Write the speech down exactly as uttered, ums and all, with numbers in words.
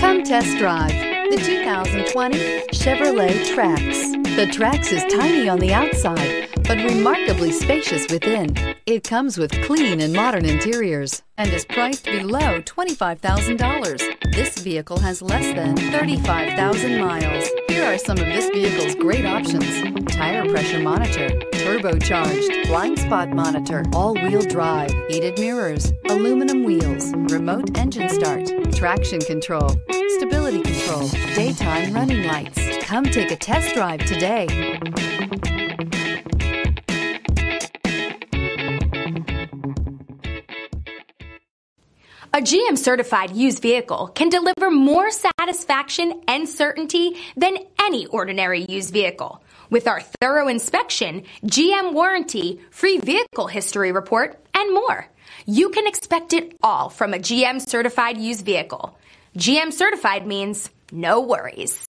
Come test drive the two thousand twenty Chevrolet Trax. The Trax is tiny on the outside, but remarkably spacious within. It comes with clean and modern interiors and is priced below twenty-five thousand dollars. This vehicle has less than thirty-five thousand miles. Here are some of this vehicle's great options: tire pressure monitor, turbocharged, blind spot monitor, all-wheel drive, heated mirrors, aluminum wheels, remote engine start, traction control, stability control, daytime running lights. Come take a test drive today. A G M certified used vehicle can deliver more satisfaction and certainty than any ordinary used vehicle. With our thorough inspection, G M warranty, free vehicle history report, and more. You can expect it all from a G M certified used vehicle. G M certified means no worries.